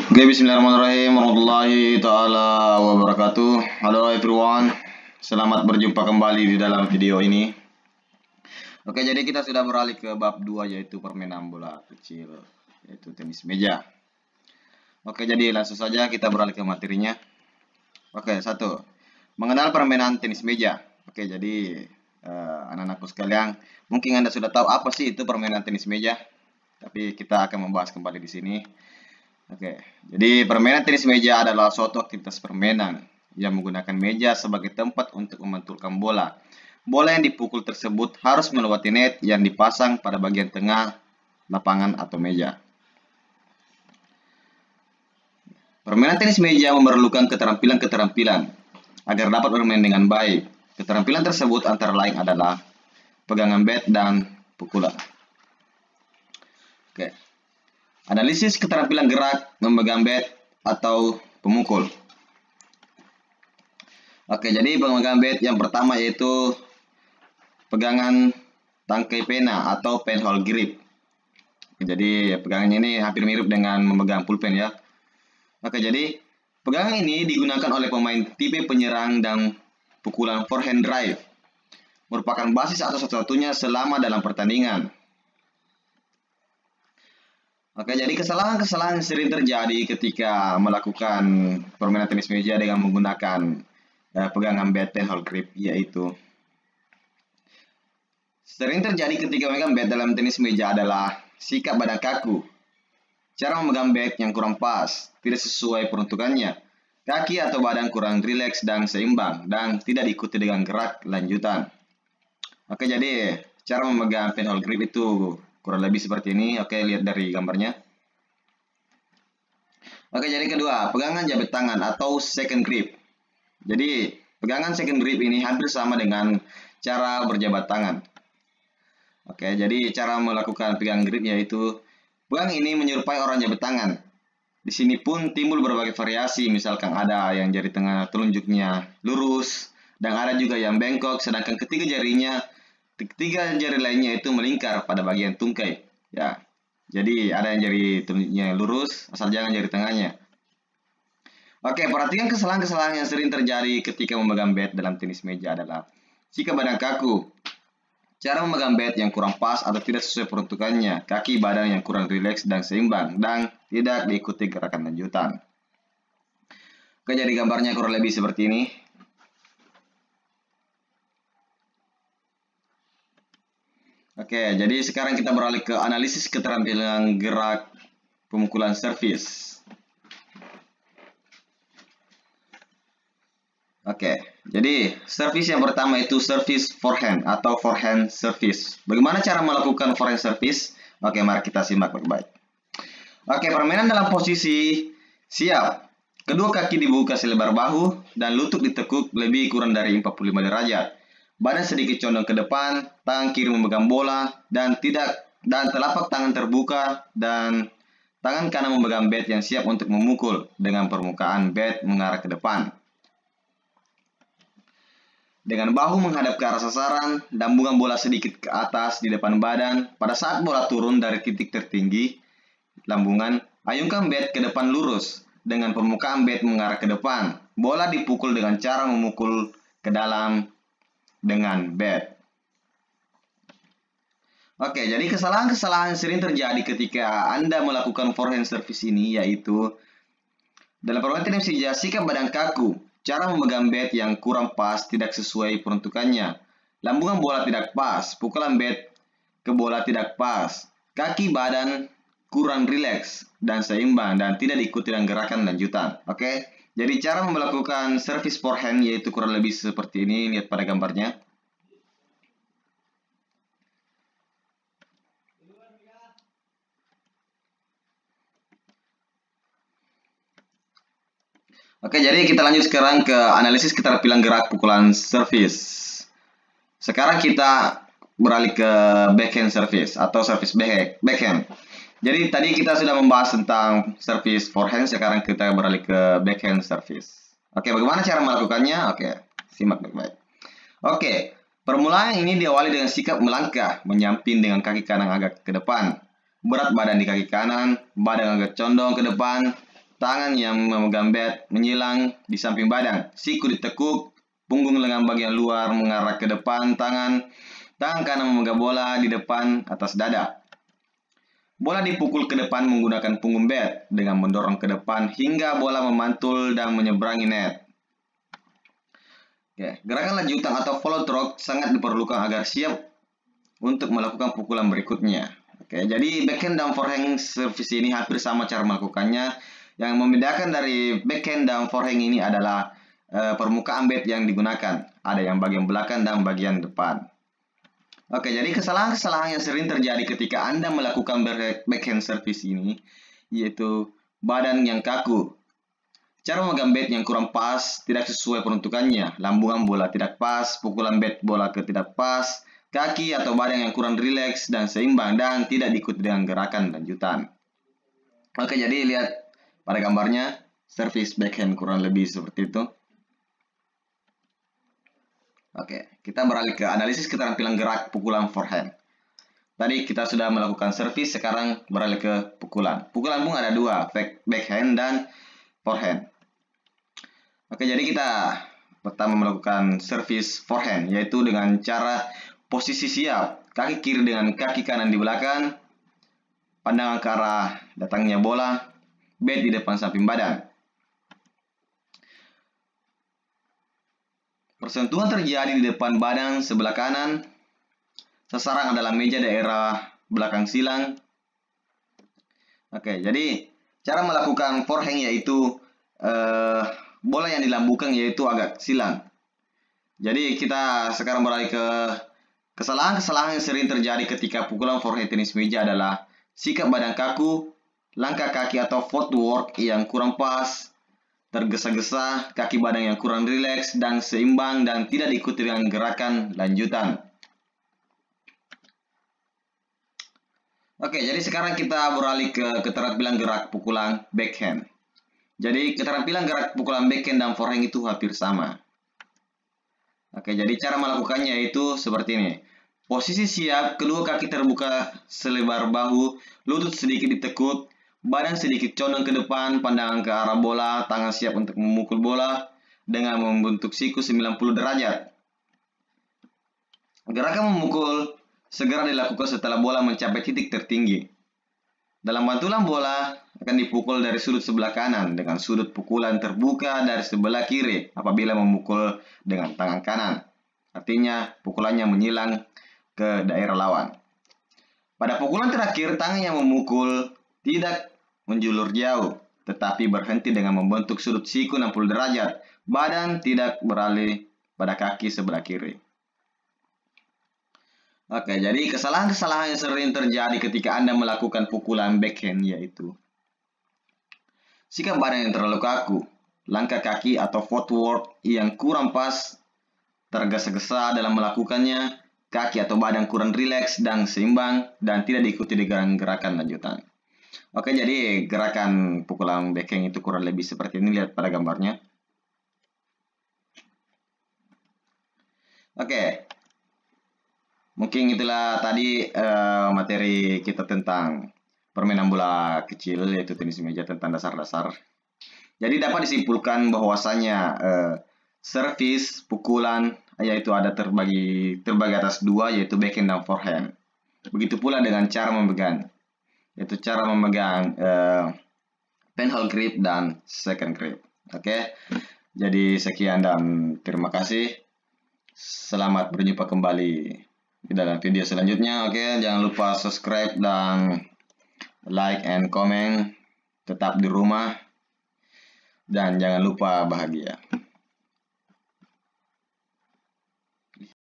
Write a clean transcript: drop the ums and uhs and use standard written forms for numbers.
Oke, bismillahirrahmanirrahim warahmatullahi taala wabarakatuh. Halo everyone, selamat berjumpa kembali di dalam video ini. Oke, jadi kita sudah beralih ke bab 2 yaitu permainan bola kecil, yaitu tenis meja. Oke, jadi langsung saja kita beralih ke materinya. Oke, 1. Mengenal permainan tenis meja. Oke, jadi anak-anakku sekalian, mungkin Anda sudah tahu apa sih itu permainan tenis meja, tapi kita akan membahas kembali di sini. Oke, jadi permainan tenis meja adalah suatu aktivitas permainan yang menggunakan meja sebagai tempat untuk memantulkan bola. Bola yang dipukul tersebut harus melewati net yang dipasang pada bagian tengah lapangan atau meja. Permainan tenis meja memerlukan keterampilan-keterampilan agar dapat bermain dengan baik. Keterampilan tersebut antara lain adalah pegangan bat dan pukulan. Oke. Analisis keterampilan gerak, memegang bat, atau pemukul. Oke, jadi pemegang bat yang pertama yaitu pegangan tangkai pena atau penhole grip. Jadi pegangannya ini hampir mirip dengan memegang pulpen ya. Oke, jadi pegangan ini digunakan oleh pemain tipe penyerang dan pukulan forehand drive. Merupakan basis atau satu-satunya selama dalam pertandingan. Oke, jadi kesalahan-kesalahan sering terjadi ketika melakukan permainan tenis meja dengan menggunakan pegangan bat penhole grip, yaitu sering terjadi ketika memegang bat dalam tenis meja adalah sikap badan kaku, cara memegang bat yang kurang pas, tidak sesuai peruntukannya, kaki atau badan kurang rileks dan seimbang, dan tidak diikuti dengan gerak lanjutan. Oke, jadi cara memegang penhole grip itu kurang lebih seperti ini. Oke, lihat dari gambarnya. Oke, jadi kedua, pegangan jabat tangan atau second grip. Jadi, pegangan second grip ini hampir sama dengan cara berjabat tangan. Oke, jadi cara melakukan pegangan grip yaitu pegangan ini menyerupai orang jabat tangan. Di sini pun timbul berbagai variasi, misalkan ada yang jari tengah telunjuknya lurus, dan ada juga yang bengkok, sedangkan ketiga jari lainnya itu melingkar pada bagian tungkai. Ya, jadi ada yang jari telunjuknya lurus, asal jangan jari tengahnya. Oke, perhatikan kesalahan-kesalahan yang sering terjadi ketika memegang bat dalam tenis meja adalah sikap badan kaku, cara memegang bat yang kurang pas atau tidak sesuai peruntukannya, kaki badan yang kurang rileks dan seimbang, dan tidak diikuti gerakan lanjutan. Oke, jadi gambarnya kurang lebih seperti ini. Oke, jadi sekarang kita beralih ke analisis keterampilan gerak pemukulan servis. Oke, jadi servis yang pertama itu servis forehand atau forehand service. Bagaimana cara melakukan forehand service? Oke, mari kita simak baik-baik. Oke, permainan dalam posisi siap. Kedua kaki dibuka selebar bahu dan lutut ditekuk lebih kurang dari 45 derajat. Badan sedikit condong ke depan, tangan kiri memegang bola dan telapak tangan terbuka dan tangan kanan memegang bat yang siap untuk memukul dengan permukaan bat mengarah ke depan. Dengan bahu menghadap ke arah sasaran, lambungan bola sedikit ke atas di depan badan. Pada saat bola turun dari titik tertinggi lambungan, ayunkan bat ke depan lurus dengan permukaan bat mengarah ke depan. Bola dipukul dengan cara memukul ke dalam dengan bat. Oke, jadi kesalahan-kesalahan yang sering terjadi ketika Anda melakukan forehand service ini yaitu dalam permainan tenis meja, sikap badan kaku, cara memegang bat yang kurang pas, tidak sesuai peruntukannya, lambungan bola tidak pas, pukulan bat ke bola tidak pas, kaki badan kurang rileks dan seimbang dan tidak diikuti dengan gerakan lanjutan. Oke. Jadi cara melakukan service forehand yaitu kurang lebih seperti ini, lihat pada gambarnya. Oke, jadi kita lanjut sekarang ke analisis keterampilan gerak pukulan service. Sekarang kita beralih ke backhand service atau service backhand. Jadi tadi kita sudah membahas tentang service forehand, sekarang kita beralih ke backhand service. Oke, bagaimana cara melakukannya? Oke, simak baik-baik. Oke, permulaan ini diawali dengan sikap melangkah, menyamping dengan kaki kanan agak ke depan. Berat badan di kaki kanan, badan agak condong ke depan, tangan yang memegang bat menyilang di samping badan, siku ditekuk, punggung lengan bagian luar mengarah ke depan tangan kanan memegang bola di depan atas dada. Bola dipukul ke depan menggunakan punggung bat dengan mendorong ke depan hingga bola memantul dan menyeberangi net. Oke, gerakan lanjutan atau follow through sangat diperlukan agar siap untuk melakukan pukulan berikutnya. Oke, jadi backhand dan forehand service ini hampir sama cara melakukannya. Yang membedakan dari backhand dan forehand ini adalah permukaan bat yang digunakan. Ada yang bagian belakang dan bagian depan. Oke, jadi kesalahan-kesalahan yang sering terjadi ketika Anda melakukan backhand service ini, yaitu badan yang kaku, cara memegang bat yang kurang pas, tidak sesuai peruntukannya, lambungan bola tidak pas, pukulan bat bola ke tidak pas, kaki atau badan yang kurang rileks dan seimbang, dan tidak diikuti dengan gerakan lanjutan. Oke, jadi lihat pada gambarnya, service backhand kurang lebih seperti itu. Oke, kita beralih ke analisis keterampilan gerak pukulan forehand. Tadi kita sudah melakukan service, sekarang beralih ke pukulan. Pukulan pun ada dua, backhand dan forehand. Oke, jadi kita pertama melakukan service forehand, yaitu dengan cara posisi siap, kaki kiri dengan kaki kanan di belakang, pandangan ke arah datangnya bola, bat di depan samping badan. Persentuhan terjadi di depan badan sebelah kanan, sasaran adalah meja daerah belakang silang. Oke, jadi cara melakukan forehand yaitu bola yang dilambungkan yaitu agak silang. Jadi kita sekarang beralih ke kesalahan-kesalahan yang sering terjadi ketika pukulan forehand tenis meja adalah sikap badan kaku, langkah kaki atau footwork yang kurang pas, tergesa-gesa, kaki badan yang kurang rileks dan seimbang dan tidak diikuti dengan gerakan lanjutan. Oke, jadi sekarang kita beralih ke keterampilan gerak pukulan backhand. Jadi keterampilan gerak pukulan backhand dan forehand itu hampir sama. Oke, jadi cara melakukannya itu seperti ini. Posisi siap, kedua kaki terbuka selebar bahu, lutut sedikit ditekuk, badan sedikit condong ke depan, pandangan ke arah bola, tangan siap untuk memukul bola dengan membentuk siku 90 derajat. Gerakan memukul segera dilakukan setelah bola mencapai titik tertinggi. Dalam bantulan bola akan dipukul dari sudut sebelah kanan dengan sudut pukulan terbuka dari sebelah kiri apabila memukul dengan tangan kanan. Artinya pukulannya menyilang ke daerah lawan. Pada pukulan terakhir, tangan yang memukul tidak menjulur jauh, tetapi berhenti dengan membentuk sudut siku 60 derajat. Badan tidak beralih pada kaki sebelah kiri. Oke, jadi kesalahan-kesalahan yang sering terjadi ketika Anda melakukan pukulan backhand yaitu sikap badan yang terlalu kaku, langkah kaki atau footwork yang kurang pas, tergesa-gesa dalam melakukannya, kaki atau badan kurang rileks dan seimbang, dan tidak diikuti dengan gerakan lanjutan. Oke, jadi gerakan pukulan backhand itu kurang lebih seperti ini, lihat pada gambarnya. Oke. Mungkin itulah tadi materi kita tentang permainan bola kecil, yaitu tenis meja, tentang dasar-dasar. Jadi dapat disimpulkan bahwasanya servis pukulan yaitu ada terbagi atas dua, yaitu backhand dan forehand. Begitu pula dengan cara memegang, yaitu cara memegang penhold grip dan second grip. Oke. Jadi sekian dan terima kasih. Selamat berjumpa kembali di dalam video selanjutnya. Oke, jangan lupa subscribe dan like and comment. Tetap di rumah dan jangan lupa bahagia.